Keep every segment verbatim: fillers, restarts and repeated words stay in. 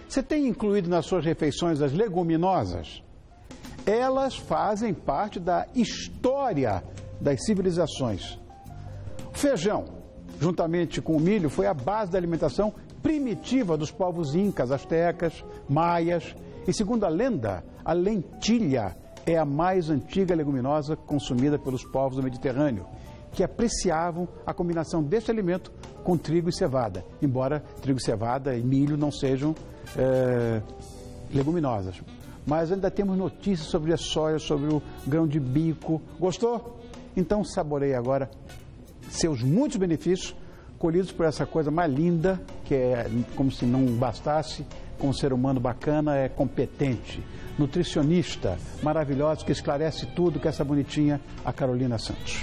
Você tem incluído nas suas refeições as leguminosas? Elas fazem parte da história das civilizações. O feijão, juntamente com o milho, foi a base da alimentação primitiva dos povos incas, astecas, maias. E segundo a lenda, a lentilha é a mais antiga leguminosa consumida pelos povos do Mediterrâneo, que apreciavam a combinação deste alimento com trigo e cevada, embora trigo, cevada e milho não sejam é, leguminosas. Mas ainda temos notícias sobre a soja, sobre o grão de bico. Gostou? Então saboreie agora seus muitos benefícios colhidos por essa coisa mais linda, que é como se não bastasse, como ser humano bacana, é competente, nutricionista, maravilhosa, que esclarece tudo, que é essa bonitinha, a Carolina Santos.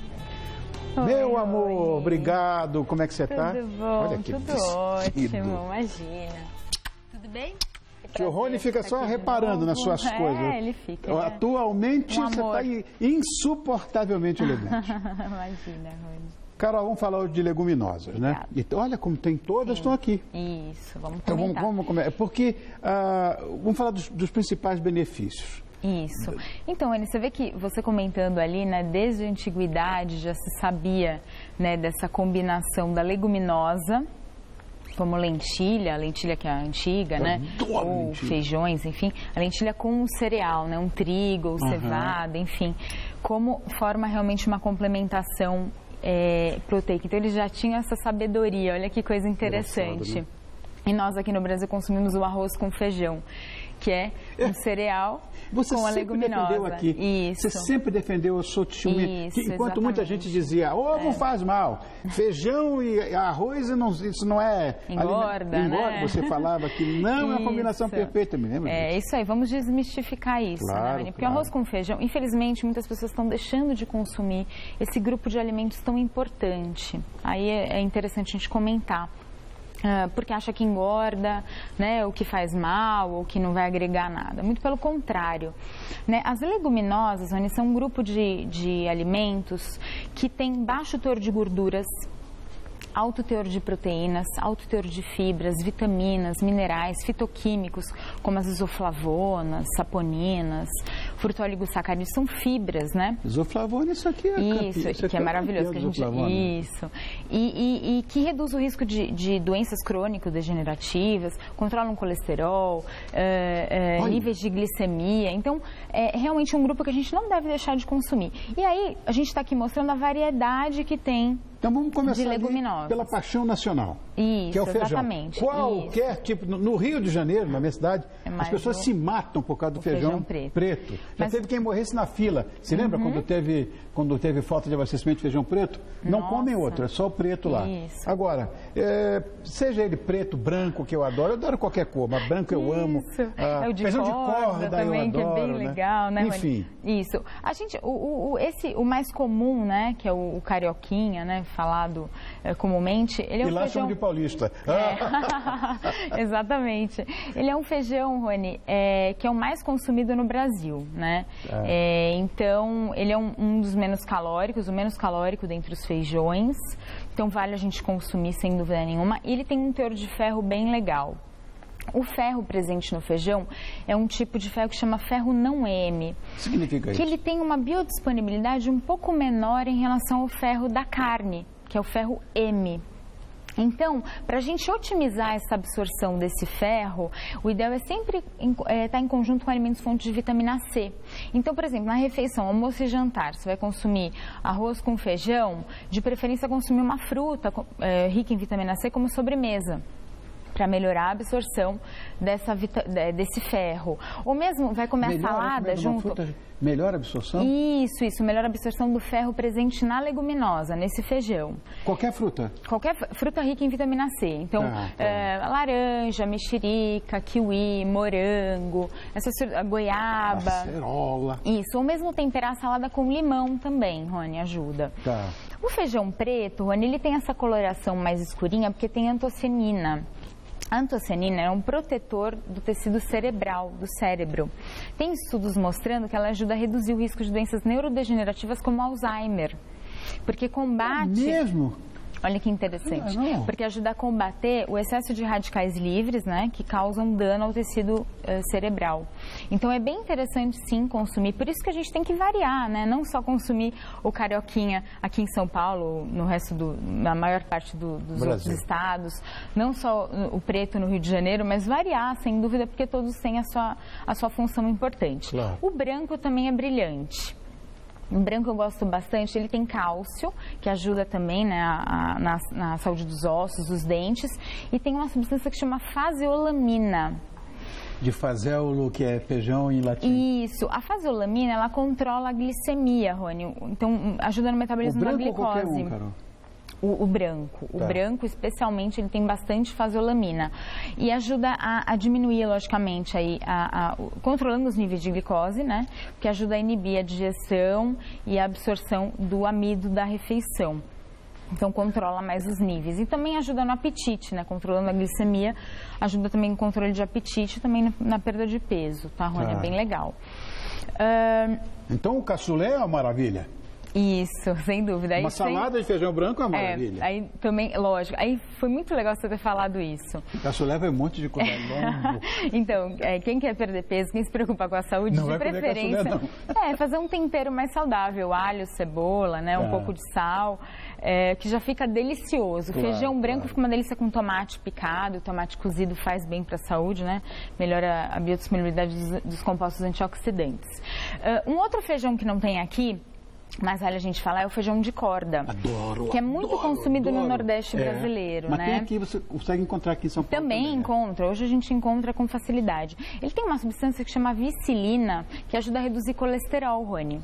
Oi, meu amor, oi. Obrigado. Como é que você está? Tudo bom, Olha que tudo vestido. Ótimo, imagina. Tudo bem? O Rony fica só reparando nas suas é, coisas. É, ele fica. Atualmente um você está insuportavelmente elegante. Imagina, Rony. Carol, vamos falar de leguminosas, Obrigada. Né? E olha como tem todas, estão aqui. Isso, vamos então, comentar. Vamos, vamos, porque uh, vamos falar dos, dos principais benefícios. Isso. Então, Rony, você vê que você comentando ali, né, desde a antiguidade já se sabia, né, dessa combinação da leguminosa, como lentilha, a lentilha que é a antiga, né? Ou lentilha. Feijões, enfim, a lentilha com um cereal, né? Um trigo, ou uhum. cevada, enfim, como forma realmente uma complementação é, proteica. Então, eles já tinham essa sabedoria, olha que coisa interessante. Né? E nós aqui no Brasil consumimos o arroz com feijão, que é um cereal Você com a leguminosa. Defendeu aqui. Isso. Você sempre defendeu o sotiumi, Isso, enquanto exatamente. Muita gente dizia, ovo é. faz mal, feijão e arroz, não, isso não é... Engorda, aliment... Engorda, né? Você falava que não é uma combinação perfeita, me lembra É disso? isso aí, vamos desmistificar isso, claro, né, Rony? Porque claro. o arroz com feijão, infelizmente, muitas pessoas estão deixando de consumir esse grupo de alimentos tão importante. Aí é interessante a gente comentar. Uh, porque acha que engorda, né, ou que faz mal, ou que não vai agregar nada. Muito pelo contrário. Né? As leguminosas, Rony, são um grupo de, de alimentos que tem baixo teor de gorduras, alto teor de proteínas, alto teor de fibras, vitaminas, minerais, fitoquímicos, como as isoflavonas, saponinas, frutóligosacarídeos, são fibras, né? Isoflavona, isso aqui é Isso, campi... isso que é, é maravilhoso. Que a gente... Isso. E, e, e que reduz o risco de, de doenças crônico-degenerativas, controlam colesterol, é, é, níveis de glicemia. Então, é realmente um grupo que a gente não deve deixar de consumir. E aí, a gente está aqui mostrando a variedade que tem. Então vamos começar de leguminosas. Pela paixão nacional, Isso, que é o feijão. Exatamente. Qualquer isso. tipo, no Rio de Janeiro, na minha cidade, é as pessoas o, se matam por causa do feijão, feijão preto. preto. Já Mas... teve quem morresse na fila. Você uhum. lembra quando teve, quando teve falta de abastecimento de feijão preto? Não Nossa. comem outro, é só o preto lá. Isso. Agora, é, seja ele preto, branco, que eu adoro, eu adoro qualquer cor, mas branco eu isso. amo. Ah, é o de feijão corda, de corda também, eu adoro, que é bem né? legal, né? Enfim. Isso. A gente, o, o, esse, o mais comum, né, que é o, o carioquinha, né, falado é, comumente, ele é um e lá feijão... chamam de paulista. É. Exatamente. Ele é um feijão, Rony, é, que é o mais consumido no Brasil, né? É. É, então, ele é um, um dos menos calóricos, o menos calórico dentre os feijões. Então, vale a gente consumir sem dúvida nenhuma. E ele tem um teor de ferro bem legal. O ferro presente no feijão é um tipo de ferro que chama ferro não M. Significa isso? Que ele tem uma biodisponibilidade um pouco menor em relação ao ferro da carne, que é o ferro M. Então, para a gente otimizar essa absorção desse ferro, o ideal é sempre estar é, tá em conjunto com alimentos fontes de vitamina C. Então, por exemplo, na refeição, almoço e jantar, você vai consumir arroz com feijão, de preferência consumir uma fruta é, rica em vitamina C como sobremesa, para melhorar a absorção dessa, desse ferro. Ou mesmo vai comer melhor, a salada junto... Fruta, melhor absorção? Isso, isso. Melhor absorção do ferro presente na leguminosa, nesse feijão. Qualquer fruta? Qualquer fruta rica em vitamina C. Então, ah, tá. é, laranja, mexerica, kiwi, morango, essa, goiaba... Acerola. Isso. Ou mesmo temperar a salada com limão também, Rony, ajuda. Tá. O feijão preto, Rony, ele tem essa coloração mais escurinha porque tem antocianina. A antocianina é um protetor do tecido cerebral, do cérebro. Tem estudos mostrando que ela ajuda a reduzir o risco de doenças neurodegenerativas como Alzheimer. Porque combate... É mesmo? Olha que interessante. Não, não. Porque ajuda a combater o excesso de radicais livres, né, que causam dano ao tecido uh, cerebral. Então é bem interessante sim consumir, por isso que a gente tem que variar, né, não só consumir o carioquinha aqui em São Paulo, no resto do, na maior parte do, dos Brasil. outros estados, não só o preto no Rio de Janeiro, mas variar, sem dúvida, porque todos têm a sua, a sua função importante. Claro. O branco também é brilhante. O branco eu gosto bastante, ele tem cálcio, que ajuda também, né, a, a, na, na saúde dos ossos, dos dentes, e tem uma substância que chama faseolamina. De fazéolo, que é feijão em latim. Isso. A faseolamina, ela controla a glicemia, Rony. Então, ajuda no metabolismo da glicose. O branco ou qualquer um, Carol? O, o branco. Tá. O branco, especialmente, ele tem bastante faseolamina. E ajuda a, a diminuir, logicamente, aí, a, a, controlando os níveis de glicose, né? Que ajuda a inibir a digestão e a absorção do amido da refeição. Então, controla mais os níveis. E também ajuda no apetite, né? Controlando a glicemia, ajuda também no controle de apetite e também na, na perda de peso, tá, Rony? Tá. É bem legal. Uh... Então, o cassoulet é uma maravilha. Isso, sem dúvida. Aí uma salada tem... de feijão branco é uma maravilha. É, aí também, lógico, aí foi muito legal você ter falado isso. O cassoulet vai um monte de coisa longo. Então, é, quem quer perder peso, quem se preocupa com a saúde, não de vai preferência, comer cassoulet, é fazer um tempero mais saudável, alho, cebola, né, um ah. pouco de sal, é, que já fica delicioso. Claro, Feijão branco claro. fica uma delícia com tomate picado, tomate cozido faz bem para a saúde, né? Melhora a biodisponibilidade dos, dos compostos antioxidantes. Uh, um outro feijão que não tem aqui, mas vale a gente falar, é o feijão de corda. Adoro, que é muito adoro, consumido adoro. no Nordeste é. brasileiro, Mas né? tem aqui, você consegue encontrar aqui em São Paulo Também, também encontra. Hoje a gente encontra com facilidade. Ele tem uma substância que chama vicilina, que ajuda a reduzir colesterol, Rony.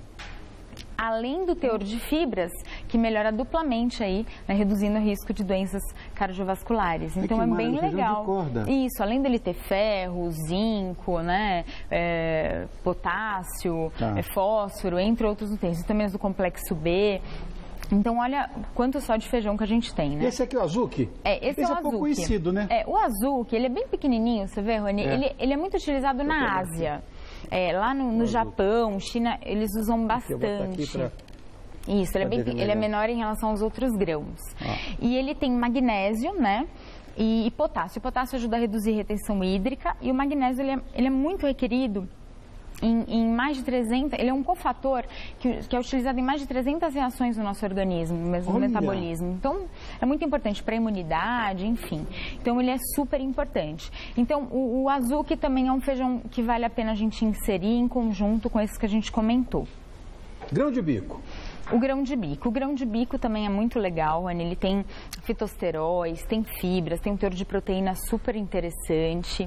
Além do teor de fibras, que melhora duplamente aí, né, reduzindo o risco de doenças cardiovasculares. Então é, que bem mara, legal. De corda. Isso, além dele ter ferro, zinco, né, é, potássio, tá. é, fósforo, entre outros nutrientes, vitaminas do complexo B. Então, olha quanto só de feijão que a gente tem, né? Esse aqui é o azuki? É, esse, esse é o é pouco conhecido, né? É, o azuki, ele é bem pequenininho, você vê, Rony? É. Ele, ele é muito utilizado na Ásia. É, lá no, no Japão, China, eles usam bastante. Pra... Isso, ele é, bem, ele é menor em relação aos outros grãos. Ah. E ele tem magnésio, né? E, e potássio. O potássio ajuda a reduzir a retenção hídrica e o magnésio, ele é, ele é muito requerido Em, em mais de trezentas, ele é um cofator que, que é utilizado em mais de trezentas reações no nosso organismo, no mesmo Olha. metabolismo. Então, é muito importante para a imunidade, enfim. Então, ele é super importante. Então, o, o azuki também é um feijão que vale a pena a gente inserir em conjunto com esses que a gente comentou. Grão de bico. O grão de bico. O grão de bico também é muito legal, Rony. Ele tem fitosteróis, tem fibras, tem um teor de proteína super interessante.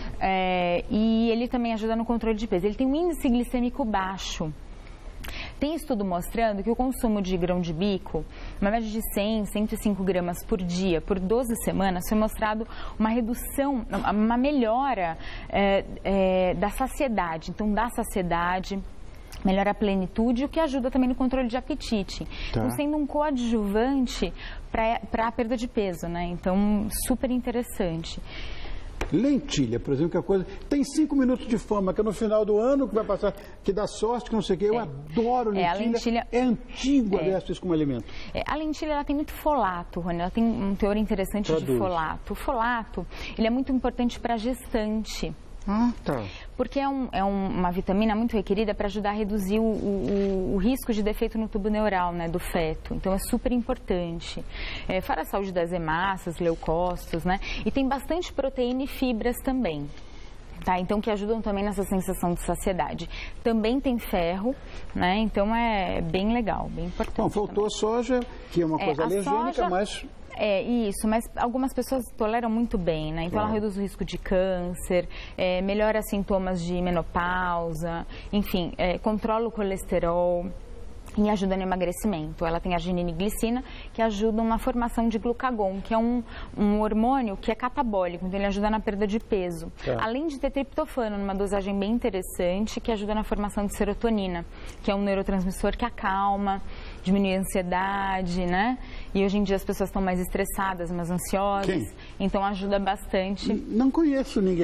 É, e ele também ajuda no controle de peso. Ele tem um índice glicêmico baixo. Tem estudo mostrando que o consumo de grão de bico, uma média de cem, cento e cinco gramas por dia, por doze semanas, foi mostrado uma redução, uma melhora é, é, da saciedade. Então, da saciedade, melhora a plenitude, o que ajuda também no controle de apetite. Tá. Então, sendo um coadjuvante para a perda de peso, né? Então, super interessante. Lentilha, por exemplo, que é a coisa... Tem cinco minutos de fama, que é no final do ano, que vai passar, que dá sorte, que não sei o quê. Eu é. adoro lentilha. É, a lentilha... é antigo, aliás, é. isso como alimento. É, a lentilha, ela tem muito folato, Rony. Ela tem um teor interessante Traduz. de folato. O folato, ele é muito importante para a gestante. Ah, tá. Porque é, um, é um, uma vitamina muito requerida para ajudar a reduzir o, o, o risco de defeito no tubo neural, né, do feto. Então, é super importante. É, fora a saúde das hemácias, leucócitos, né? E tem bastante proteína e fibras também. Tá, então, que ajudam também nessa sensação de saciedade. Também tem ferro, né? Então, é bem legal, bem importante. Bom, faltou também. a soja, que é uma coisa é, alergênica, soja... mas... É, isso, mas algumas pessoas toleram muito bem, né? Então, claro. Ela reduz o risco de câncer, é, melhora sintomas de menopausa, enfim, é, controla o colesterol e ajuda no emagrecimento. Ela tem arginina e glicina, que ajudam na formação de glucagon, que é um, um hormônio que é catabólico, então ele ajuda na perda de peso. Tá. Além de ter triptofano, numa dosagem bem interessante, que ajuda na formação de serotonina, que é um neurotransmissor que acalma, diminui a ansiedade, né? E hoje em dia as pessoas estão mais estressadas, mais ansiosas. Quem? Então ajuda bastante. Não conheço ninguém.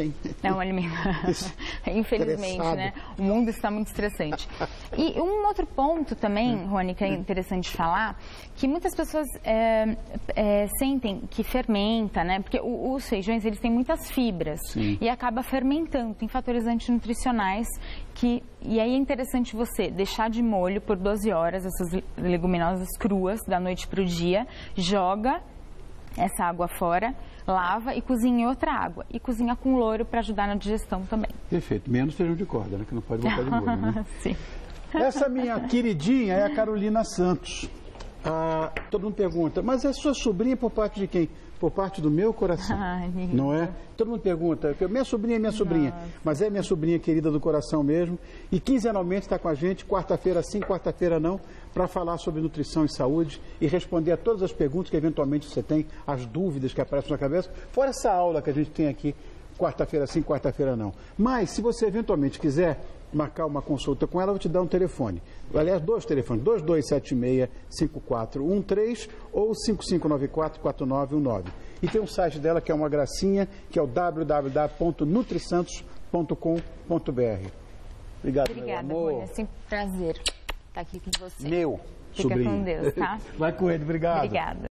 É um alimento, infelizmente, né? O mundo está muito estressante. E um outro ponto também, Rony, que é interessante falar, que muitas pessoas é, é, sentem que fermenta, né? Porque o, os feijões, eles têm muitas fibras. Sim. E acaba fermentando, tem fatores antinutricionais que... E aí é interessante você deixar de molho por doze horas essas leguminosas cruas, da noite para o dia, joga essa água fora, lava e cozinha em outra água. E cozinha com louro para ajudar na digestão também. Perfeito. Menos feijão de corda, né? Que não pode botar de molho, né? Sim. Essa minha queridinha é a Carolina Santos. Ah, todo mundo pergunta, mas é sua sobrinha por parte de quem? Por parte do meu coração. Ai, não é? Todo mundo pergunta, minha sobrinha é minha sobrinha, Nossa. Mas é minha sobrinha querida do coração mesmo. E quinzenalmente está com a gente, quarta-feira sim, quarta-feira não, para falar sobre nutrição e saúde e responder a todas as perguntas que eventualmente você tem, as dúvidas que aparecem na cabeça, fora essa aula que a gente tem aqui, quarta-feira sim, quarta-feira não. Mas, se você eventualmente quiser marcar uma consulta com ela, eu vou te dar um telefone. Aliás, dois telefones, dois dois sete seis, cinco quatro um três ou cinco cinco nove quatro, quatro nove um nove. E tem um site dela que é uma gracinha, que é o w w w ponto nutrisantos ponto com ponto b r. Obrigado, Obrigada, meu amor. É sempre um prazer estar aqui com você. Meu Fica sobrinho. com Deus, tá? Vai com ele, obrigado. Obrigada.